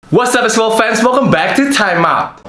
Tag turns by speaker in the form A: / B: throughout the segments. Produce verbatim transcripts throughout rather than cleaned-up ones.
A: What's up basketball fans, welcome back to Time Out.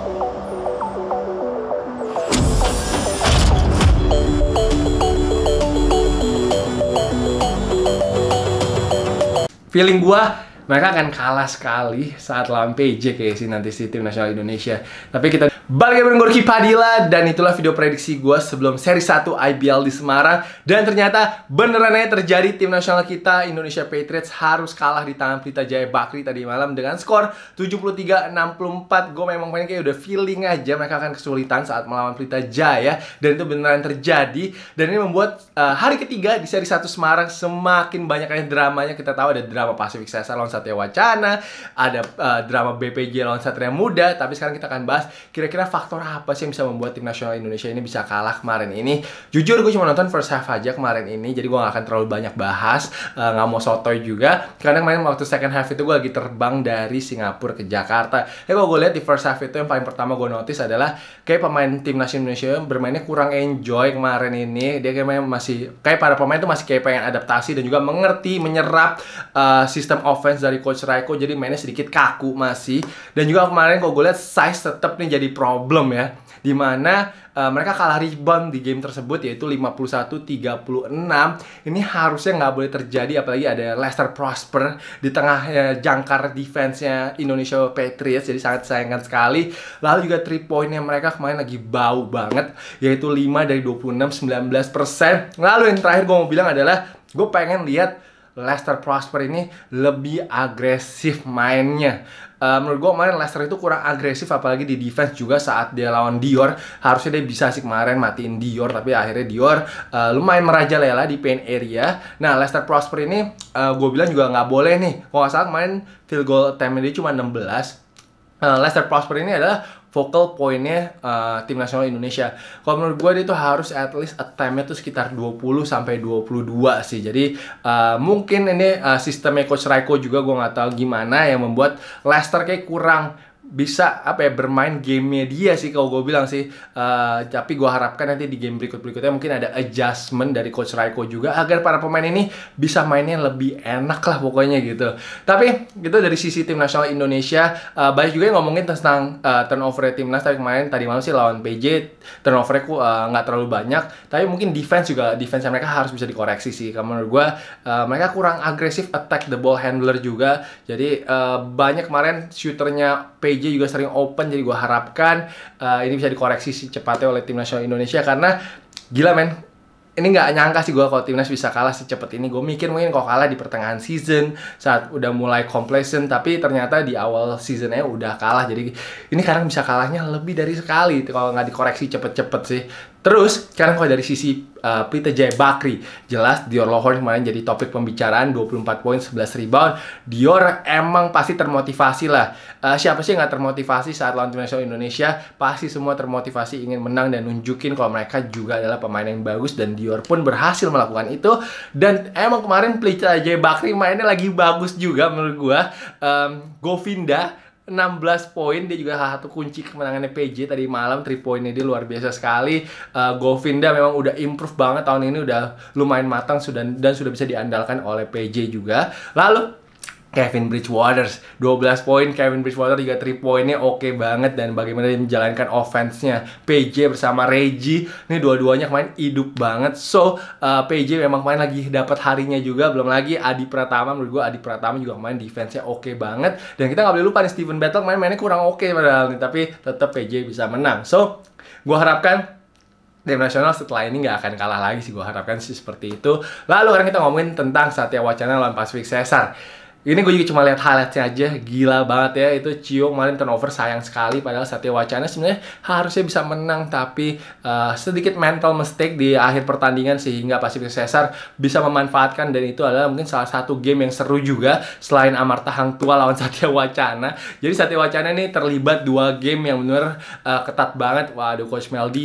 A: Feeling gua mereka akan kalah sekali saat lawan P J kayak sih nanti si tim nasional Indonesia. Tapi kita balik bareng Rocky Padila, dan itulah video prediksi gue sebelum seri satu I B L di Semarang. Dan ternyata beneran aja terjadi, tim nasional kita Indonesia Patriots harus kalah di tangan Pelita Jaya Bakri tadi malam dengan skor tujuh puluh tiga enam puluh empat. Gue memang main kayak udah feeling aja mereka akan kesulitan saat melawan Pelita Jaya, dan itu beneran terjadi. Dan ini membuat uh, hari ketiga di seri satu Semarang semakin banyak aja dramanya. Kita tahu ada drama Pasifik Cesar lawan Satya Wacana, ada uh, drama B P J lawan Satria Muda. Tapi sekarang kita akan bahas kira-kira faktor apa sih yang bisa membuat tim nasional Indonesia ini bisa kalah kemarin ini. Jujur gue cuma nonton first half aja kemarin ini, jadi gue gak akan terlalu banyak bahas, uh, gak mau sotoy juga. Karena kemarin waktu second half itu gue lagi terbang dari Singapura ke Jakarta. Tapi kalau gue lihat di first half itu yang paling pertama gue notice adalah kayak pemain tim nasional Indonesia bermainnya kurang enjoy kemarin ini. Dia kayak masih, kayak para pemain tuh masih kayak pengen adaptasi dan juga mengerti, menyerap uh, sistem offense dari Coach Raiko, jadi mainnya sedikit kaku masih. Dan juga kemarin kalau gue lihat size tetap nih jadi problem ya, dimana uh, mereka kalah rebound di game tersebut yaitu lima puluh satu tiga puluh enam. Ini harusnya nggak boleh terjadi, apalagi ada Lester Prosper di tengah uh, jangkar defense-nya Indonesia Patriots, jadi sangat sayangkan sekali. Lalu juga three point-nya mereka kemarin lagi bau banget, yaitu lima dari dua puluh enam, sembilan belas persen. Lalu yang terakhir gue mau bilang adalah gue pengen lihat Lester Prosper ini lebih agresif mainnya. Uh, menurut gue kemarin Lester itu kurang agresif, apalagi di defense juga saat dia lawan Dior. Harusnya dia bisa sih kemarin matiin Dior, tapi akhirnya Dior uh, lumayan merajalela di paint area. Nah, Lester Prosper ini uh, gue bilang juga nggak boleh nih. Kalau nggak salah kemarin field goal attempt dia cuma enam belas. Uh, Lester Prosper ini adalah focal point-nya uh, tim nasional Indonesia. Kalau menurut gue dia tuh harus at least attempt-nya tuh sekitar dua puluh sampai dua puluh dua sih. Jadi uh, mungkin ini uh, sistemnya Coach Raiko juga gue nggak tahu gimana yang membuat Lester kayak kurang bisa apa ya bermain gamenya dia sih kalau gue bilang sih. Uh, tapi gue harapkan nanti di game berikut-berikutnya mungkin ada adjustment dari Coach Raiko juga agar para pemain ini bisa mainnya lebih enak lah pokoknya gitu. Tapi gitu dari sisi tim nasional Indonesia, uh, banyak juga yang ngomongin tentang uh, turnover timnas. Tapi kemarin tadi malam sih lawan P J turnovernya uh, nggak terlalu banyak. Tapi mungkin defense juga, defense mereka harus bisa dikoreksi sih. Karena menurut gue uh, mereka kurang agresif attack the ball handler juga. Jadi uh, banyak kemarin shooternya P J juga sering open, jadi gue harapkan uh, ini bisa dikoreksi secepatnya oleh tim nasional Indonesia. Karena gila men, ini nggak nyangka sih gue kalau timnas bisa kalah secepat ini. Gue mikir mungkin kalau kalah di pertengahan season saat udah mulai complacent, tapi ternyata di awal seasonnya udah kalah. Jadi ini sekarang bisa kalahnya lebih dari sekali kalau nggak dikoreksi cepet-cepet sih. Terus sekarang kalau dari sisi uh, Pelita Jaya Bakri, jelas Dior Lohorn kemarin jadi topik pembicaraan, dua puluh empat poin, sebelas rebound. Dior emang pasti termotivasi lah. Uh, siapa sih yang nggak termotivasi saat lawan tim nasional Indonesia? Pasti semua termotivasi ingin menang dan nunjukin kalau mereka juga adalah pemain yang bagus, dan Dior pun berhasil melakukan itu. Dan emang kemarin Pelita Jaya Bakri mainnya lagi bagus juga menurut gua. Um, Govinda enam belas poin, dia juga salah satu kunci kemenangannya P J tadi malam. Three pointnya dia luar biasa sekali. uh, Govinda memang udah improve banget tahun ini, udah lumayan matang sudah, dan sudah bisa diandalkan oleh P J juga. Lalu Kevin Bridgewater dua belas poin, Kevin Bridgewater juga three poinnya oke okay banget. Dan bagaimana dia menjalankan offense-nya P J bersama Reggie, ini dua-duanya kemarin hidup banget. So uh, P J memang main lagi dapat harinya juga. Belum lagi Adi Pratama, menurut gue Adi Pratama juga main defense-nya oke okay banget. Dan kita nggak boleh lupa nih Steven Battle main mainnya kurang oke okay padahal nih, tapi tetap P J bisa menang. So gue harapkan tim nasional setelah ini nggak akan kalah lagi sih, gue harapkan sih seperti itu. Lalu sekarang kita ngomongin tentang Satya Wacana lawan Pasifik Cesar. Ini gue juga cuma lihat highlights-nya aja, gila banget ya. Itu Cio kemarin turnover sayang sekali, padahal Satya Wacana sebenarnya harusnya bisa menang, tapi uh, sedikit mental mistake di akhir pertandingan sehingga Pasifik Cesar bisa memanfaatkan. Dan itu adalah mungkin salah satu game yang seru juga selain Amarta Hang Tua lawan Satya Wacana. Jadi Satya Wacana ini terlibat dua game yang benar uh, ketat banget. Waduh, Coach Meldi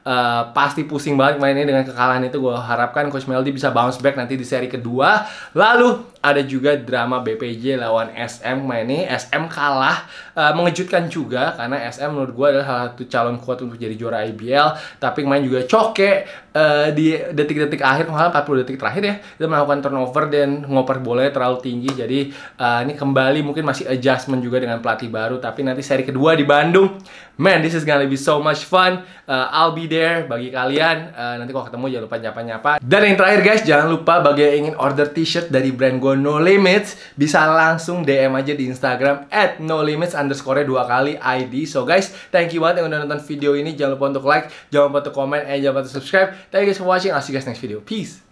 A: uh, pasti pusing banget mainnya dengan kekalahan itu. Gue harapkan Coach Meldy bisa bounce back nanti di seri kedua. Lalu ada juga drama B P J lawan S M main ini. S M kalah, uh, mengejutkan juga karena S M menurut gue adalah salah satu calon kuat untuk jadi juara I B L. Tapi main juga coke uh, di detik-detik akhir, malah empat puluh detik terakhir ya, dia melakukan turnover dan ngoper bolanya terlalu tinggi. Jadi uh, ini kembali mungkin masih adjustment juga dengan pelatih baru. Tapi nanti seri kedua di Bandung, man, this is gonna be so much fun. uh, I'll be there bagi kalian. uh, Nanti kalau ketemu jangan lupa nyapa-nyapa. Dan yang terakhir guys, jangan lupa bagi yang ingin order t-shirt dari brand gue No Limits, bisa langsung D M aja di Instagram at no limits underscore dua kali I D. So guys, thank you banget yang udah nonton video ini. Jangan lupa untuk like, jangan lupa untuk komen, and jangan lupa untuk subscribe. Thank you guys for watching. I'll see you guys next video. Peace.